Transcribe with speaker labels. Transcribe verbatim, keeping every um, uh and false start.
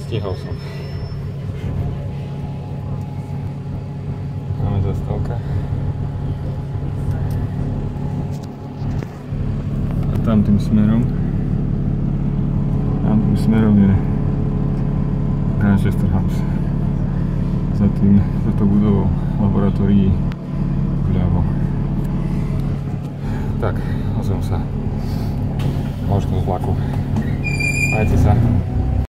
Speaker 1: Stihol som. Máme zastávka. A tam tým smerom. Tam tým smerom je Grantchester House. Za tým, za to budovou laboratórií vľavo. Tak, ozvem sa. Možno z vlaku. Majte sa.